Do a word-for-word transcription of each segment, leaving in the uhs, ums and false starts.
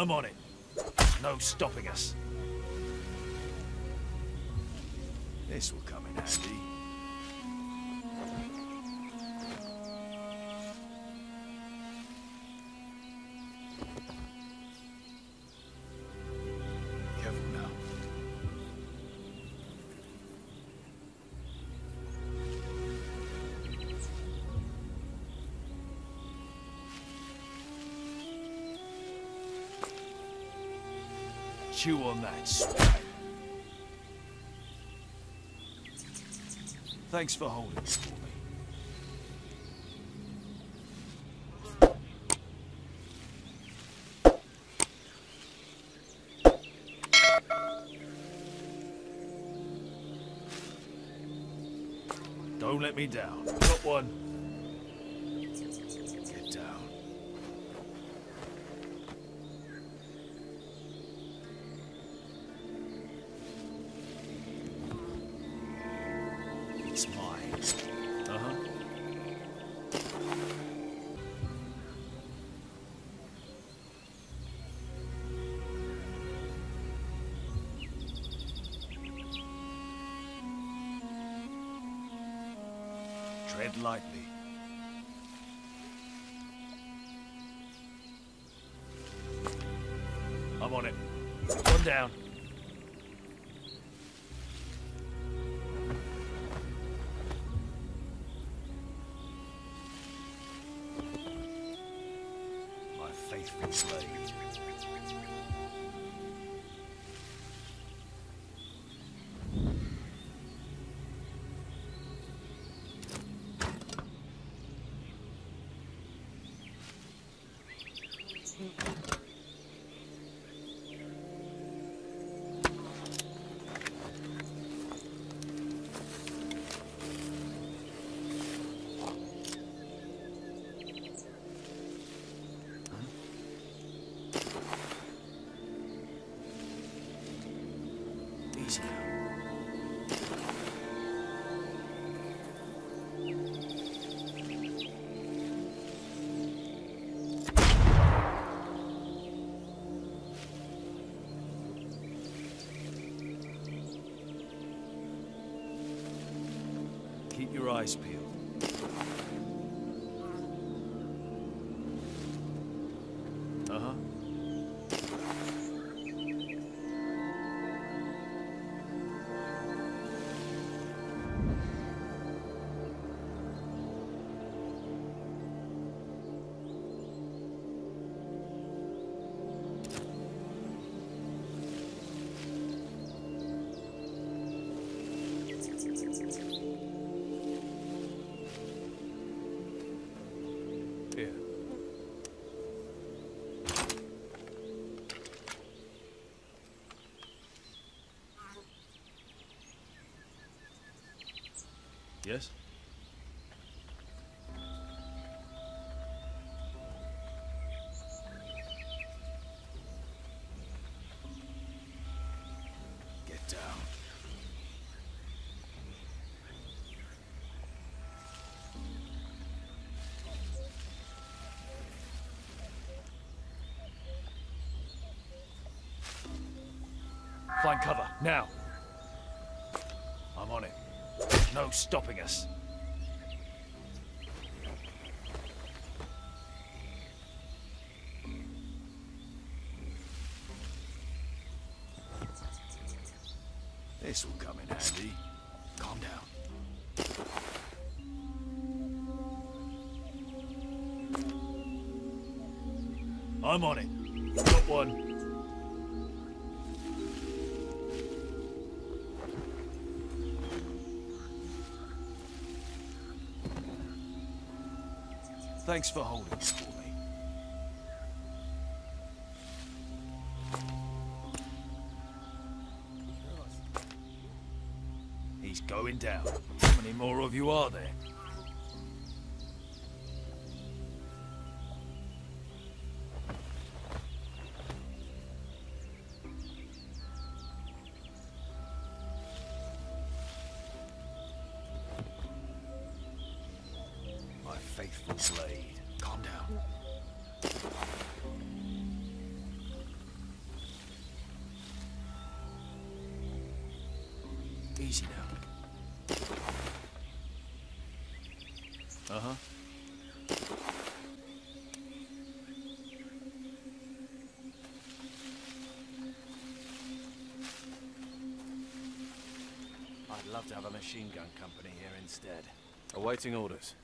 I'm on it. No stopping us. This will come in handy. Careful now. Chew on that, swag. Thanks for holding it for me. Don't let me down. Got one. Get down. It's mine. Uh-huh. Tread lightly. I'm on it. One down. My faithful slave. Easy now. Keep your eyes peeled. Uh-huh. Here. Yes? Get down. Find cover, now. I'm on it. No stopping us. This will come in handy. Calm down. I'm on it. Got one. Thanks for holding it for me. He's going down. How many more of you are there? My faithful blade. Calm down. Easy now. Uh-huh. I'd love to have a machine gun company here instead. Awaiting orders.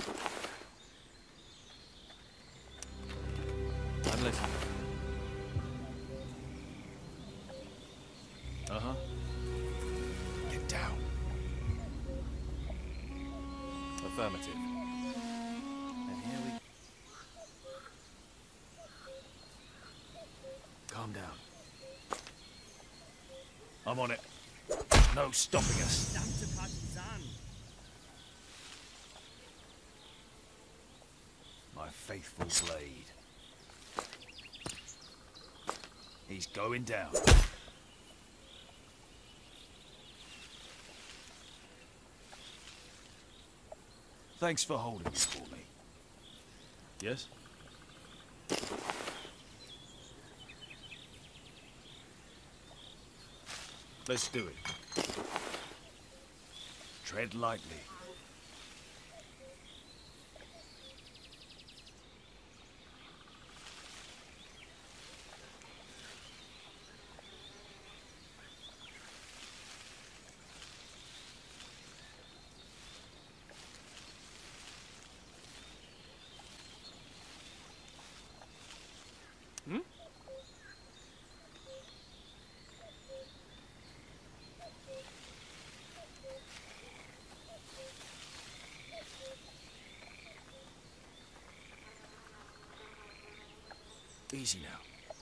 I'm listening. Uh-huh. Get down. Affirmative. And here we... Calm down. I'm on it. No stopping us. Verdammte Partisan! My faithful blade. He's going down. Thanks for holding it for me. Yes? Let's do it. Tread lightly. Hmm? Easy now.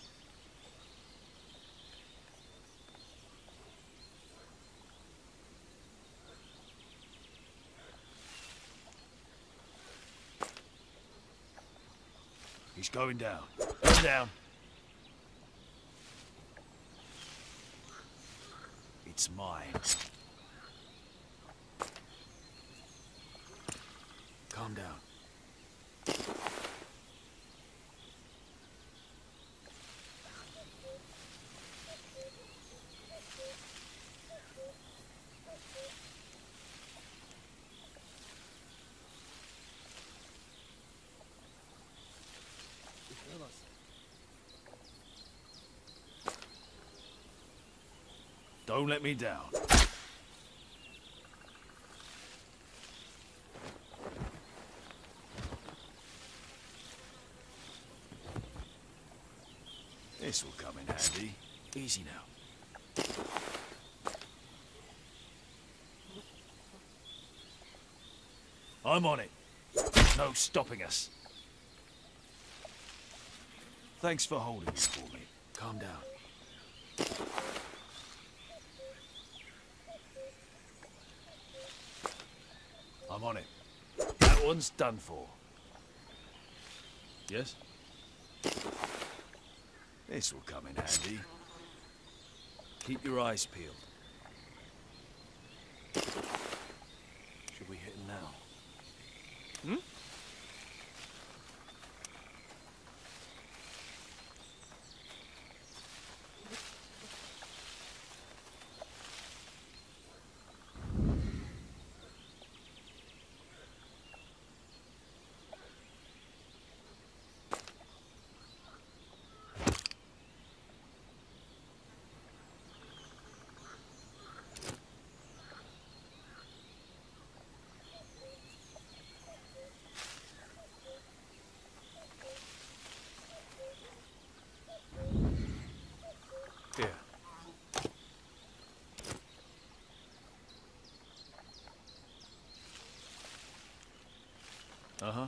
He's going down. Go down. It's mine. Calm down. Don't let me down. This will come in handy. Easy now. I'm on it. No stopping us. Thanks for holding it for me. Calm down. I'm on it. That one's done for. Yes? This will come in handy. Keep your eyes peeled. Should we hit him now? Hmm? Here. Uh-huh.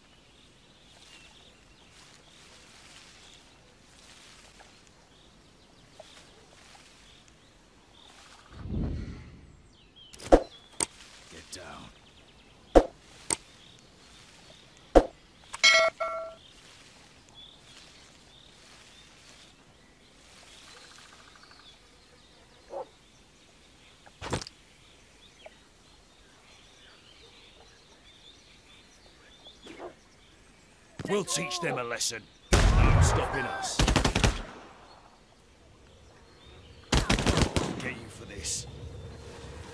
Get down. We'll teach them a lesson. No stopping us. Get you for this.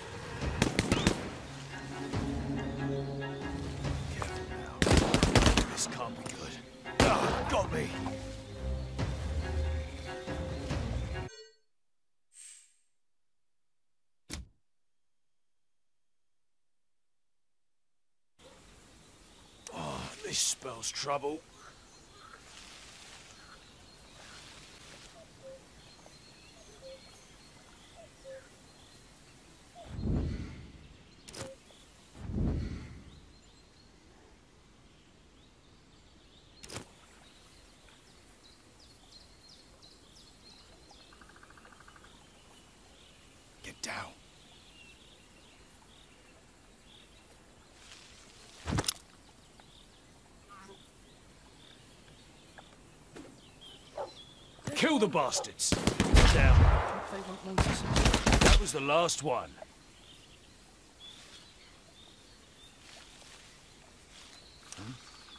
This spells trouble. Get down. Kill the bastards! Down. They won't notice us. That was the last one. Hmm?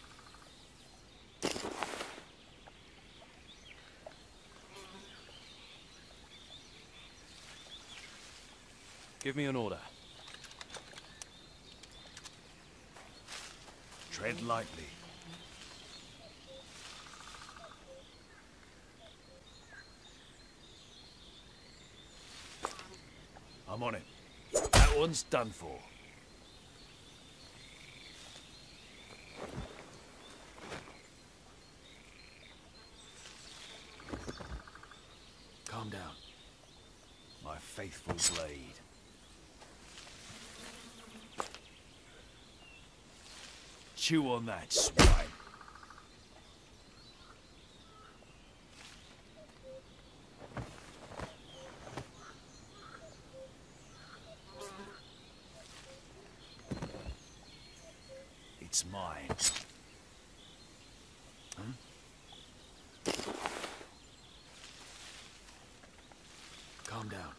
Give me an order. Tread lightly. I'm on it. That one's done for. Calm down. My faithful blade. Chew on that, swine. It's mine. Hmm? Calm down.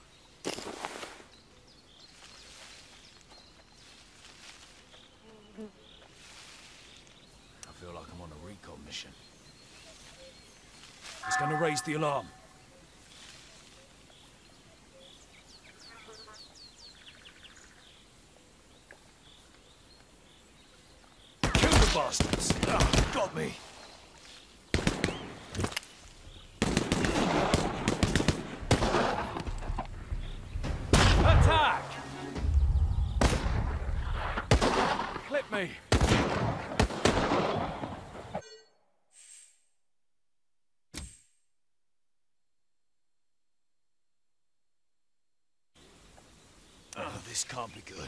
I feel like I'm on a recon mission. It's gonna raise the alarm. Kill the bastards! Ah, got me! Attack! Clip me! Oh, this can't be good.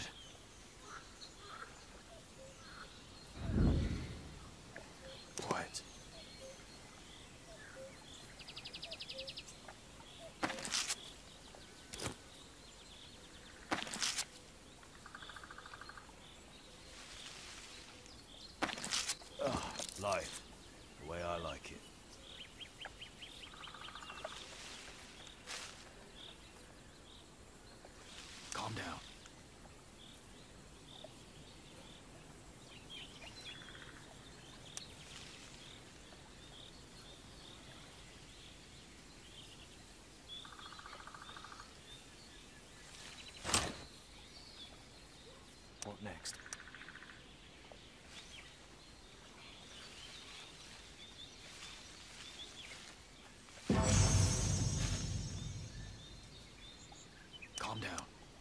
Quiet. Oh, life. The way I like it. Calm down. What next? Calm down.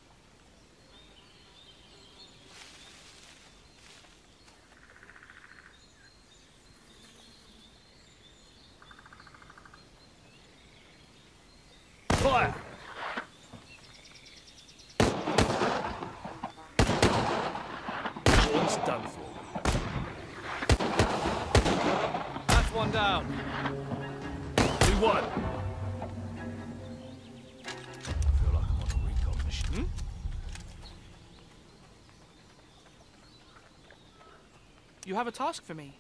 Fire! One's done for. That's one down. We won. I feel like I'm on a recon mission. Hmm? You have a task for me.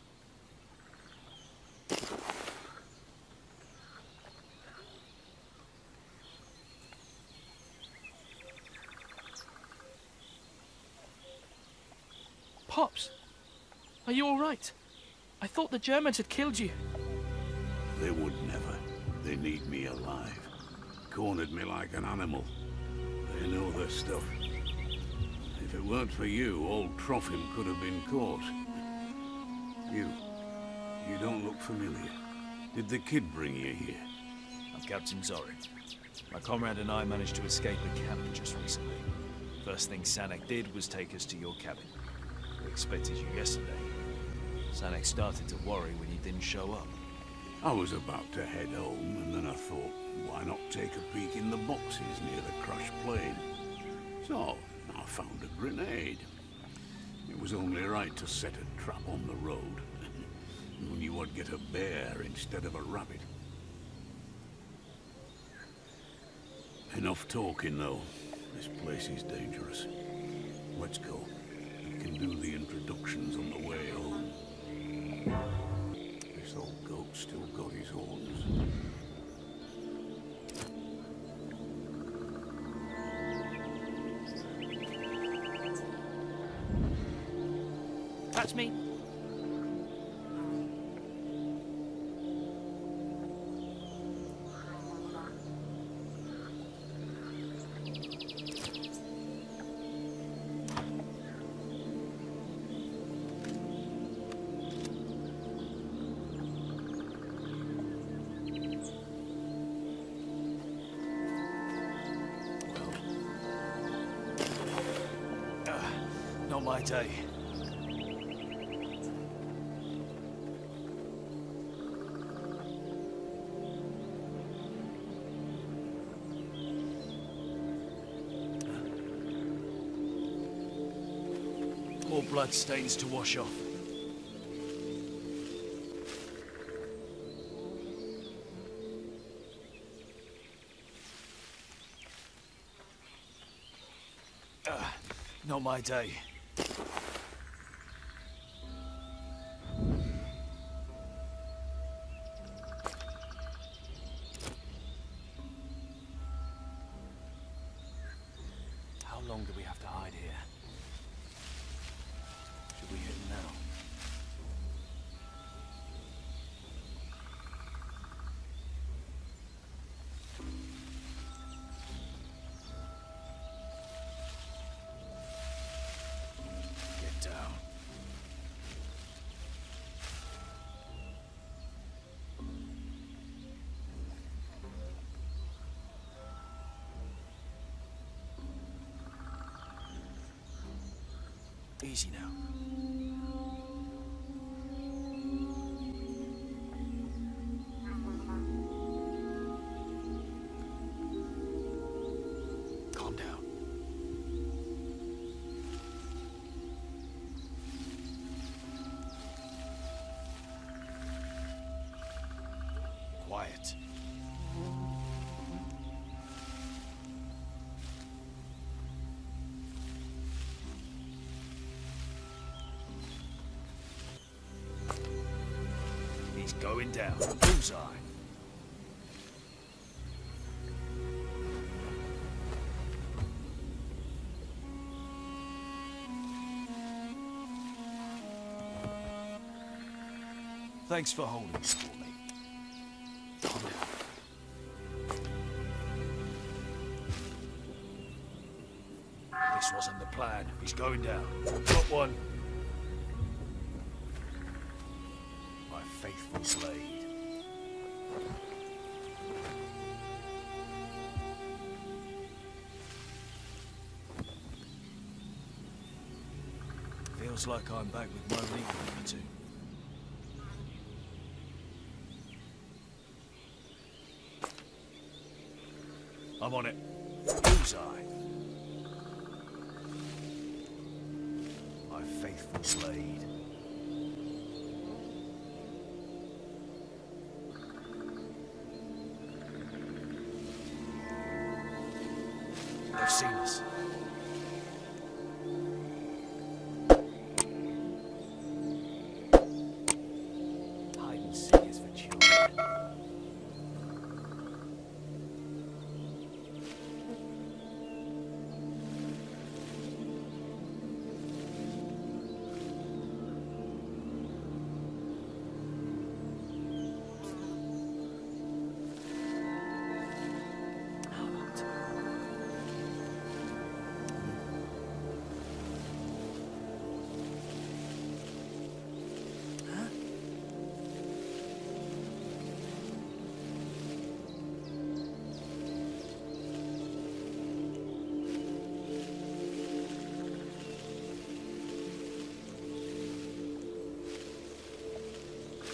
Pops, are you all right? I thought the Germans had killed you. They would never. They need me alive. Cornered me like an animal. They know their stuff. If it weren't for you, old Trofim could have been caught. You... you don't look familiar. Did the kid bring you here? I'm Captain Zorin. My comrade and I managed to escape a camp just recently. First thing Sanek did was take us to your cabin. We expected you yesterday. Sanek started to worry when you didn't show up. I was about to head home, and then I thought, why not take a peek in the boxes near the crashed plane? So, I found a grenade. It was only right to set a trap on the road. Who knew I'd get a bear instead of a rabbit? Enough talking, though. This place is dangerous. Let's go. We can do the introductions on the way home. This old goat still got his horns. That's me. Not my day. More blood stains to wash off. Uh, not my day. How long do we have to hide here? Should we hit him now? Get down. Easy now. Calm down. Quiet. He's going down. Bullseye. Thanks for holding it for me. Calm down. This wasn't the plan. He's going down. Got one. My faithful blade. Feels like I'm back with my legal platoon. I'm on it. Bullseye. My faithful blade. They've seen us. Hide and seek is for children.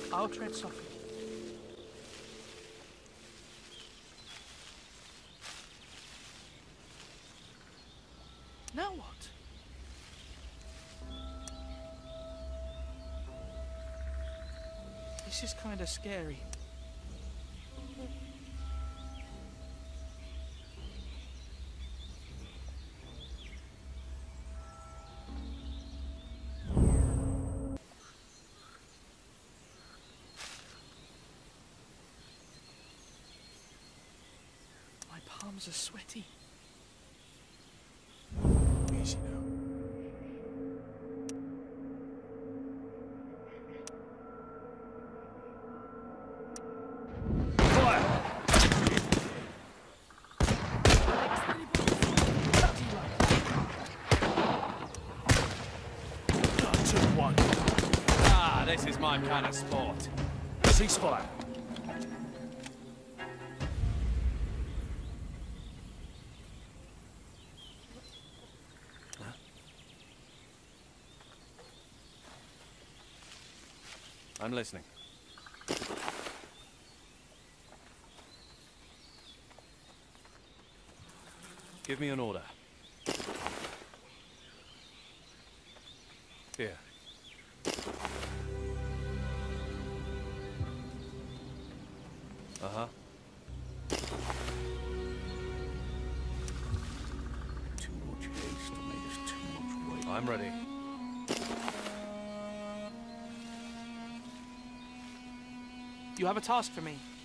I'll tread softly. Now what? This is kind of scary. My palms are sweaty. Easy now. Ah, this is my kind of sport. Ceasefire. I'm listening. Give me an order. Here. Uh-huh. Too much haste to make us too much weight. I'm ready. You have a task for me.